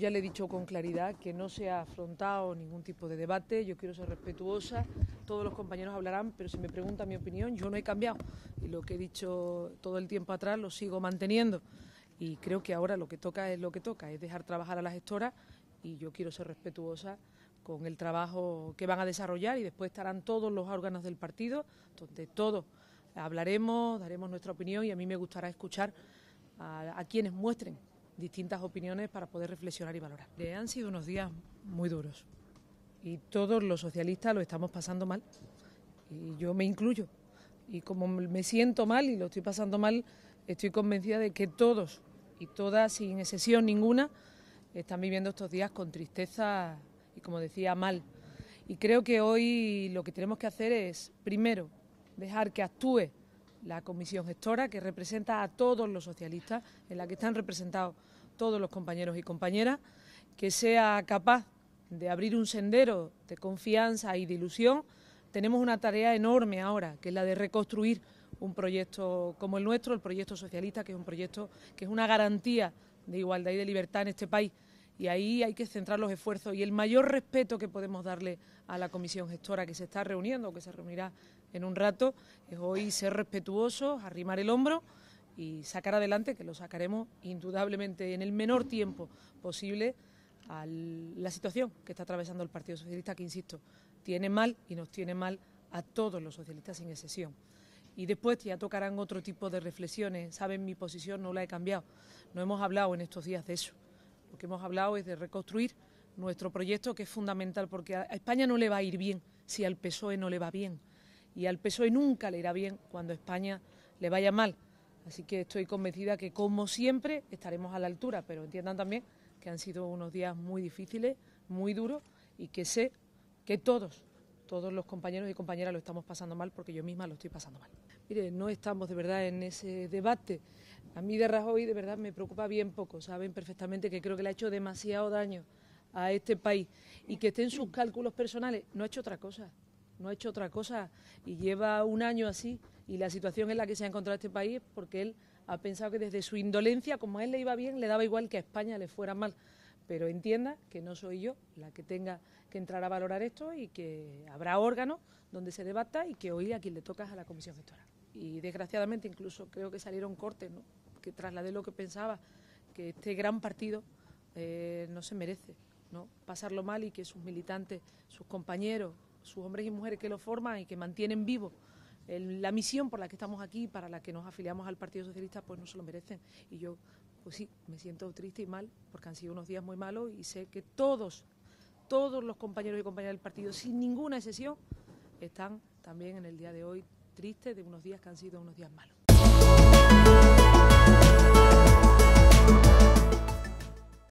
ya le he dicho con claridad que no se ha afrontado ningún tipo de debate, yo quiero ser respetuosa, todos los compañeros hablarán, pero si me preguntan mi opinión, yo no he cambiado y lo que he dicho todo el tiempo atrás lo sigo manteniendo y creo que ahora lo que toca, es dejar trabajar a la gestora y yo quiero ser respetuosa con el trabajo que van a desarrollar y después estarán todos los órganos del partido, donde todos hablaremos, daremos nuestra opinión y a mí me gustará escuchar a quienes muestren distintas opiniones para poder reflexionar y valorar. Han sido unos días muy duros y todos los socialistas lo estamos pasando mal y yo me incluyo y como me siento mal y lo estoy pasando mal, estoy convencida de que todos y todas, sin excepción ninguna, están viviendo estos días con tristeza y, como decía, mal. Y creo que hoy lo que tenemos que hacer es, primero, dejar que actúe la comisión gestora, que representa a todos los socialistas, en la que están representados todos los compañeros y compañeras, que sea capaz de abrir un sendero de confianza y de ilusión. Tenemos una tarea enorme ahora, que es la de reconstruir un proyecto como el nuestro, el proyecto socialista, que es un proyecto que es una garantía de igualdad y de libertad en este país. Y ahí hay que centrar los esfuerzos y el mayor respeto que podemos darle a la comisión gestora que se está reuniendo o que se reunirá en un rato es hoy ser respetuosos, arrimar el hombro y sacar adelante, que lo sacaremos indudablemente en el menor tiempo posible, a la situación que está atravesando el Partido Socialista, que, insisto, tiene mal y nos tiene mal a todos los socialistas sin excepción. Y después ya tocarán otro tipo de reflexiones. Saben, mi posición no la he cambiado. No hemos hablado en estos días de eso. Lo que hemos hablado es de reconstruir nuestro proyecto, que es fundamental, porque a España no le va a ir bien si al PSOE no le va bien. Y al PSOE nunca le irá bien cuando a España le vaya mal. Así que estoy convencida que, como siempre, estaremos a la altura, pero entiendan también que han sido unos días muy difíciles, muy duros, y que sé que todos los compañeros y compañeras lo estamos pasando mal, porque yo misma lo estoy pasando mal. Mire, no estamos de verdad en ese debate. A mí de Rajoy de verdad me preocupa bien poco, saben perfectamente que creo que le ha hecho demasiado daño a este país y que esté en sus cálculos personales. No ha hecho otra cosa y lleva un año así y la situación en la que se ha encontrado este país es porque él ha pensado que desde su indolencia, como a él le iba bien, le daba igual que a España le fuera mal. Pero entienda que no soy yo la que tenga que entrar a valorar esto y que habrá órganos donde se debata y que hoy a quien le toca es a la comisión gestora. Y desgraciadamente incluso creo que salieron cortes, ¿no?, que trasladé lo que pensaba, que este gran partido no se merece, ¿no?, pasarlo mal y que sus militantes, sus compañeros, sus hombres y mujeres que lo forman y que mantienen vivo la misión por la que estamos aquí, para la que nos afiliamos al Partido Socialista, pues no se lo merecen. Y yo, pues sí, me siento triste y mal porque han sido unos días muy malos y sé que todos los compañeros y compañeras del partido, sin ninguna excepción, están también en el día de hoy tristes de unos días que han sido unos días malos.